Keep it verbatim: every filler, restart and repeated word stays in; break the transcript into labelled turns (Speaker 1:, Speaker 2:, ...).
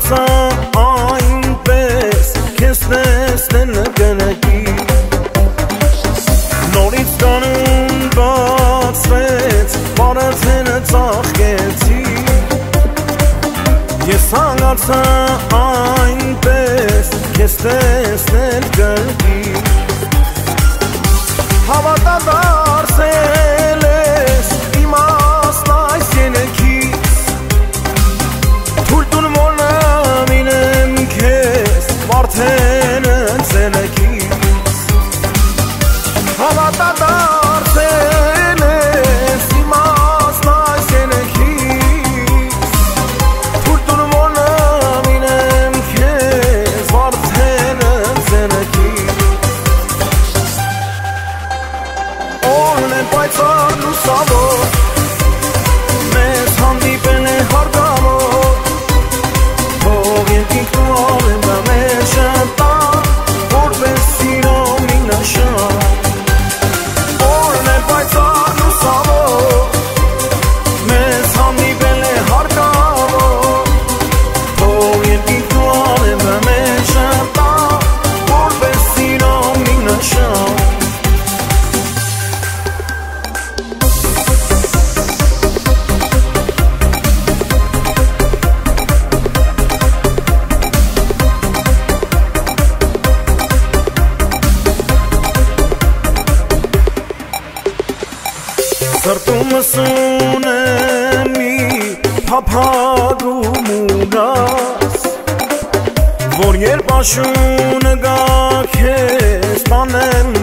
Speaker 1: արձա այնպես քեզ տեսնեն կնկի նորից կանուն բացվեց բարաթենը ծաղկեցի ես հանգարցա այնպես քեզ տեսնել կնկի հավատա դարձել ես իմաստ այս ենեքից թույլ տուն մոլամ ինեմ քեզ վարդենը ծենեքից հավատա դարձել ես իմաստ այս ենեքից թույլ տուն մոլամ ինեմ քեզ վարդենը ծենեքից Պայծառ լուսավոր մեզ հանդիպել է հարգավոր թող երկինքն ու ամենը մեր շտան որպես սիրո մի նշան օրն է պայծառ լուսավոր մեզ հանդիպել է հարգավոր թող երկինքն ու ամենը մեր շտան որպես սիրո մի նշան Սրտումս ունեմ մի փափագում ունաս որ երբ աշունը գա քեզ տանեմ